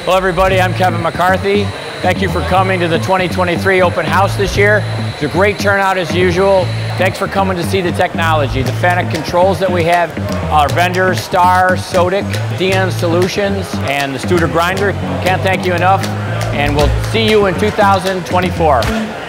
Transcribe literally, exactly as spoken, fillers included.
Hello everybody, I'm Kevin McCarthy. Thank you for coming to the twenty twenty-three open house this year. It's a great turnout as usual. Thanks for coming to see the technology, the FANUC controls that we have, our vendors, Star, Sodic, D N Solutions, and the Studer Grinder. Can't thank you enough, and we'll see you in two thousand twenty-four.